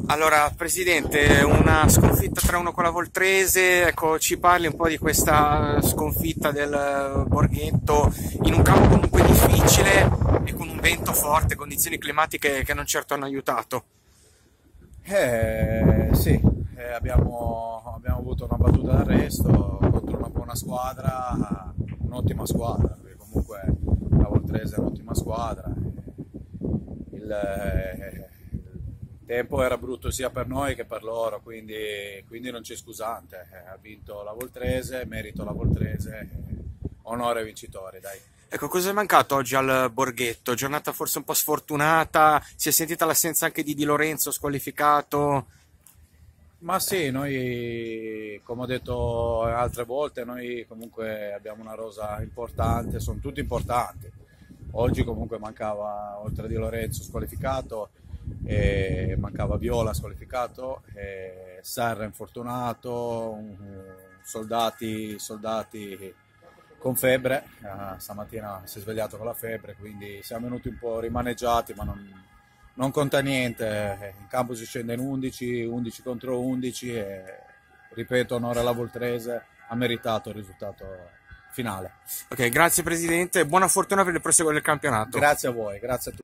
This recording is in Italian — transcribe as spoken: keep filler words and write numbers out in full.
Allora, Presidente, una sconfitta tre a uno con la Voltrese, ecco, ci parli un po' di questa sconfitta del Borghetto in un campo comunque difficile e con un vento forte, condizioni climatiche che non certo hanno aiutato. Eh, sì, eh, abbiamo, abbiamo avuto una battuta d'arresto contro una buona squadra, un'ottima squadra, perché comunque la Voltrese è un'ottima squadra. Il, eh, il tempo era brutto sia per noi che per loro, quindi, quindi non c'è scusante. Eh, ha vinto la Voltrese, merito la Voltrese, eh, onore ai vincitori, dai. Ecco, cosa è mancato oggi al Borghetto? Giornata forse un po' sfortunata, si è sentita l'assenza anche di Di Lorenzo squalificato. Ma sì, noi, come ho detto altre volte, noi comunque abbiamo una rosa importante, sono tutti importanti. Oggi comunque mancava, oltre a Di Lorenzo squalificato, e mancava Viola squalificato, e Serra infortunato, un- soldati, soldati con febbre. Eh, stamattina si è svegliato con la febbre, quindi siamo venuti un po' rimaneggiati, ma non, non conta niente. In campo si scende in undici, undici contro undici e, ripeto, onore alla Voltrese, ha meritato il risultato finale. Ok, grazie Presidente, buona fortuna per il proseguo del campionato. Grazie a voi, grazie a tutti.